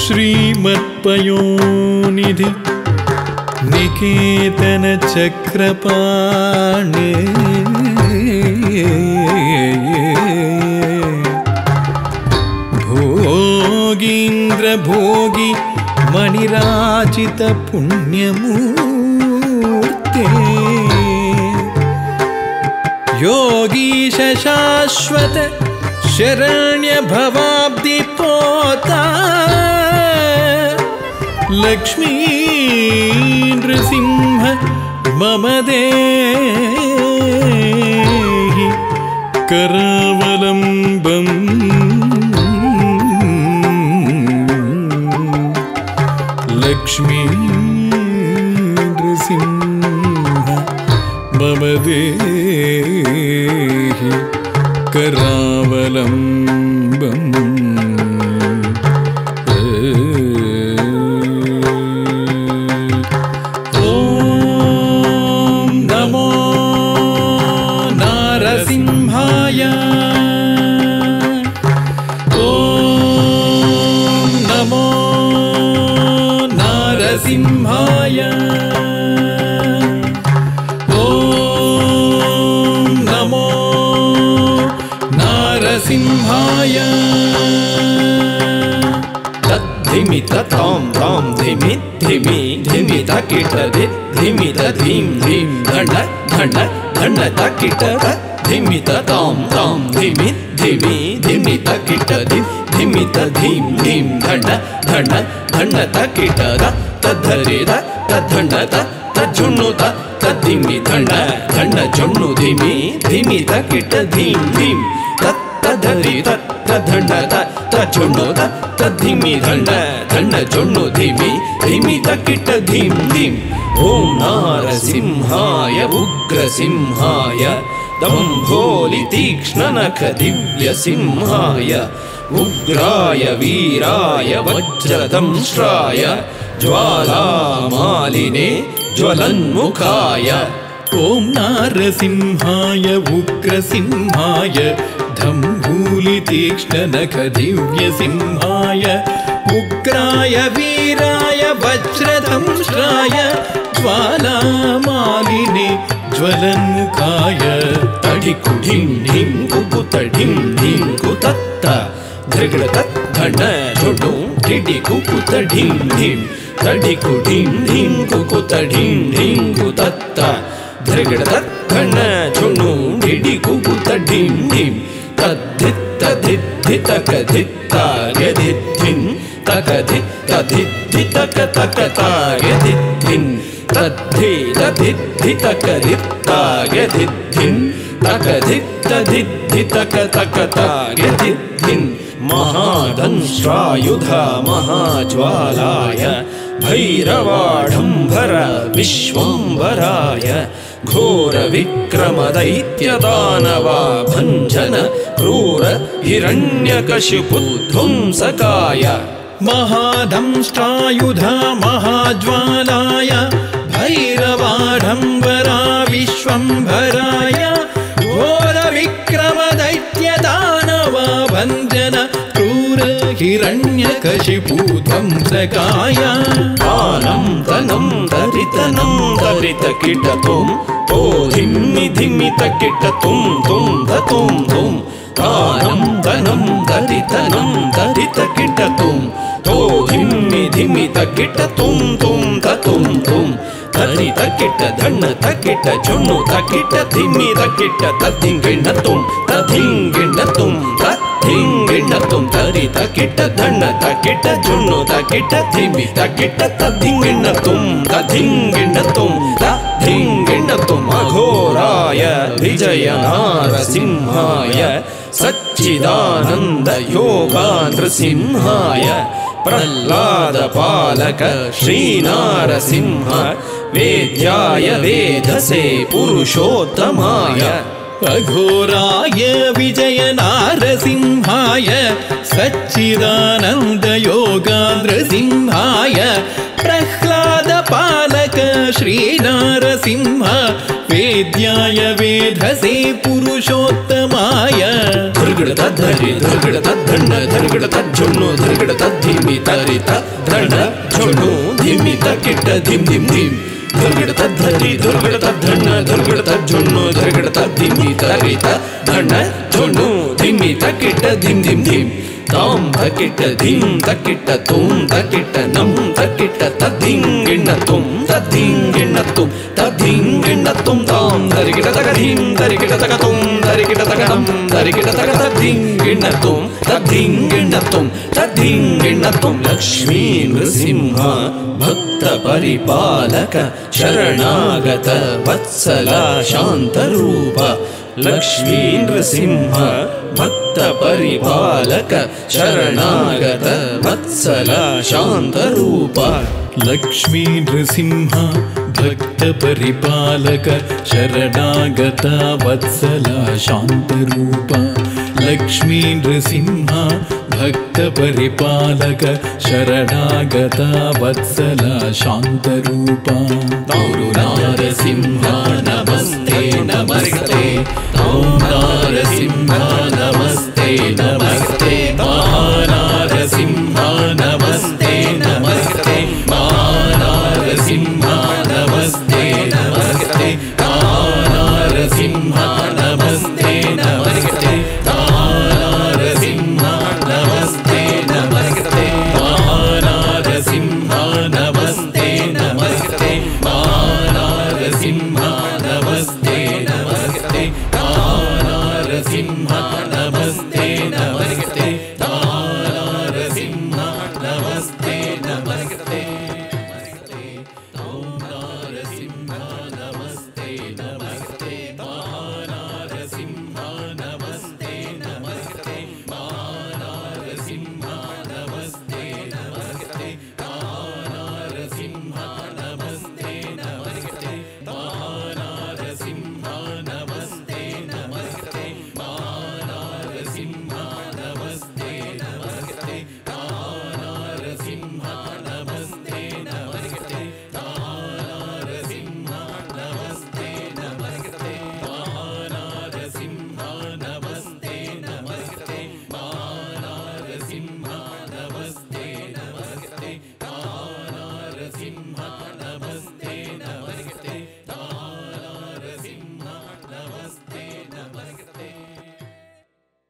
श्रीमत्पयोनिधि निकेतन चक्रपाणे भोगीन्द्र भोगी मणिराजित पुण्यमूर्ते योगीश शाश्वत शरण्य भवाब्दि पोता लक्ष्मी नृसिंह मम देहि करावलम्बम् लक्ष्मी नृसिंह मम देहि करावलम्बम् सिंहाय ॐ नमो नारसिंहाय तद्धिमि ततां तां धिमि धिमि धिमि तकिट धिमि तधीं धीं धण्ड धण्ड धण्ड तकिट धिमि ततां तां धिमि धिमि धिमि तकिट धिमि तधीं धीं धण्ड धण्ड धण्ड तकिट तद्धरे तद्धण्ड तज्जुण्णु तद्धिमि धण्ड धण्ड जुण्णु धिमि धिमि तकिट धीं धीं तद्धरे तद्धण्ड तज्जुण्णु तद्धिमि धण्ड धण्ड जुण्णु धिमि धिमि तकिट धीं धीं ॐ नारसिंहाय उग्रसिंहाय दम्भोलि तीक्ष्णनख दिव्यसिंहाय उग्राय वीराय वज्रदंष्ट्राय ज्वालामालिने ज्वलन्मुखाय ॐ नारसिंहाय उग्रसिंहाय दम्भोलि तीक्ष्णनख दिव्यसिंहाय उग्राय वीराय वज्रदंष्ट्राय ज्वालामालिने ज्वलन्मुखाय तडिकुढिं ढिं कुकुतडिं ढिं कुतत्त धृगड़तत् धण्ड झुडु ढिडि कुकुतडिं ढिं तडिकुढिं ढिं कुकुतडिं ढिं कुतत्त धृगड़तत् धण्ड झुडु ढिडि कुकुतडिं ढिं तद्धित्त धित्तितक धित्तार्यधित्थिं तकधित्तधित्तितक तकतार्यधित्थिं तद्धित्तधित्तितकधित्तार्यधित्थिं तकधित्तधित्तितकतकतार्यधित्थिं महादंष्ट्रायुध महाज्वालाय भैरवाढम्बर विश्वम्भराय घोरविक्रमदैत्यदानवा भञ्जन क्रूर हिरण्यकशिपुध्वंसकाय महादंष्ट्रायुध महाज्वालाय भैरवाढम्बरा विश्वम्भराय घोरविक्रमदैत्यदानवा भञ्जन क्रूर हिरण्यकशिपुध्वंसकाय तानं तनं तरितनं तरितकिटतुं तो धिम्मि धिमि तकिटतुं तुं धतुं तुं तानं तनं तरितनं तरितकिटतुं तो धिम्मि धिमि तकिटतुं तुं धतुं तुं तरितकिट धण्ड तकिट जुण्णु तकिट धिमि तकिट तद्धिङ्गिण्णतुं तद्धिङ्गिण्णतुं तद्धिङ्गिण्णतुं तरितकिट धण्ड तकिट जुण्णु तकिट धिमि तकिट तद्धिङ्गिण्णतुं तद्धिङ्गिण्णतुं तद्धिङ्गिण्णतुं अघोराय विजय नारसिंहाय सच्चिदानन्द योगा नृसिंहाय प्रह्लाद पालक श्रीनारसिंह वेद्याय वेधसे पुरुषोत्तमाय अघोराय विजय नारसिंहाय सच्चिदानन्द योगान्द्रसिंहाय प्रह्लाद पालक श्रीनारसिंह वेद्याय वेधसे पुरुषोत्तमाय धृगड़ तद्धरि धृगड़ तद्धण्ड धृगड़ तज्जुण्णु धृगड़ तद्धिमि तरि धरित धन झुनु धिमि तकिट धिम धिम धिम धुर्गड़त धरि धुर्गड़त धन धुर्गड़त झुनु धुर्गड़त धिमि तरित धन झुनु धिमि तकिट धिम धिम धिम ताम तकिट धीम तकिट तुम तकिट नम तकिट तधिंगिण तुम तधिंगिण तुम ताम धरिकिट तक धीम धरिकिट तक तुम धरिकिट तक नम धरिकिट तक तधिंगिण तुम तधिंगिण तुम लक्ष्मी नृसिंह भक्त परिपालक शरणागत वत्सल शांत रूप लक्ष्मी नृसिंह भक्त परिपालक शरणागत वत्सल शांत रूप लक्ष्मी नृसिंह भक्त परिपालक शरणागत वत्सल शांत रूप लक्ष्मी नृसिंह भक्त परिपालक शरणागत वत्सल शांत रूप नारसिंह नमस्ते नमस्ते ओम नारसिंह नमस्ते